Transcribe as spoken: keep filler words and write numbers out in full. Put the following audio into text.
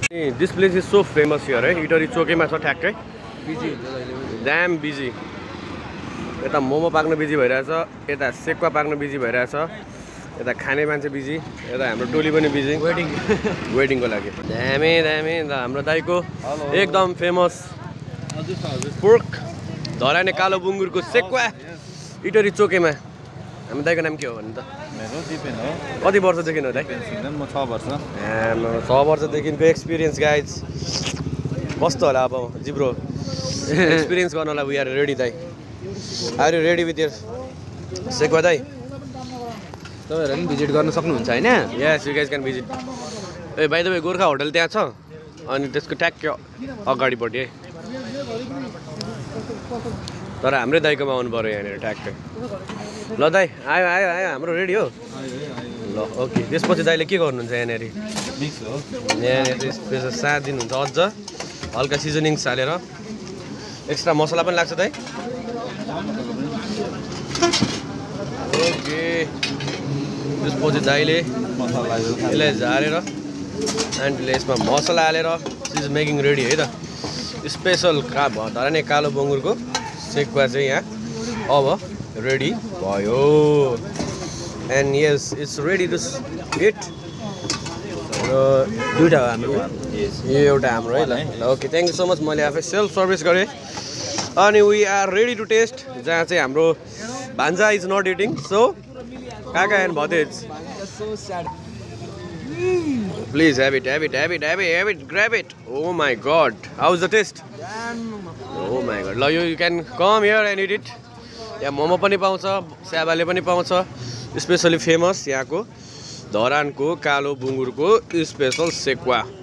This place is so famous here, है इटरी चोकैमा छ ठ्याक्कै बिजी हुन्छ जहिले पनि ड्याम बिजी यता मोमो पाक्न बिजी भइरहेछ यता सेक्वा पाक्न बिजी भइरहेछ यता खाने मान्छे बिजी यता हाम्रो टोली पनि बिजी वेटिङ वेटिङको लागि दामी दामी हाम्रो दाइको एकदम फेमस पोर्क धराने कालो बुङ्गुरको सेक्वा इटरी चोकैमा हाम्रो दाइको नाम के हो भन्नु त मेरो दिपेन हो कति वर्षदेखि हो दाइ म छ वर्ष छ वर्षदेखिको एक्सपिरियन्स गाइज कस्तो होला अब जिब्रो एक्सपिरियन्स गर्नलाई वी आर रेडी दाइ are you ready with your sekuwa दाइ तपाईँहरू पनि भिजिट गर्न सक्नुहुन्छ होइन yes you guys can visit a by the way Gorkha hotel त्यहाँ छ अनि त्यसको ट्याक्कै अगाडिपट्टि है तर हाम्रै दाइकोमा आउनु पऱ्यो यहाँनिर ट्याक्कै ल दाइ आयो आयो आयो हाम्रो रेडी हो ल ओके त्यसपछि दाइले के गर्नुहुन्छ यहाँनिर मिक्स हो यहाँनिर स्पेसल साथ दिनुहुन्छ अझ हल्का सिजनिङ्स हालेर एक्स्ट्रा मसला पनि लाग्छ दाइ ओके त्यसपछि दाइले मसला यसलाई झारेर आन्टीले यसमा मसला हालेर इज मेकिङ रेडी है त स्पेसल का धराने कालो बङ्गुरको सेक्वा चाहिँ यहाँ अब रेडी भयो and yes it's ready to eat र दुईवटा हो हाम्रो यो एउटा हाम्रो है ल okay thank you so much मैले आफै सेल्फ सर्भिस गरेँ अनि we are ready to taste जहाँ चाहिँ हाम्रो भान्जा इज नट इटिङ सो काका एन्ड भतेज please have it have it have it have it have it grab it oh my god how is the taste oh my god ल यो you can come here and eat it यहाँ मोमो पनि पाउँछ स्याबाले पनि पाउँछ स्पेसली फेमस यहाँको धरानको कालो बुङ्गुरको special sekuwa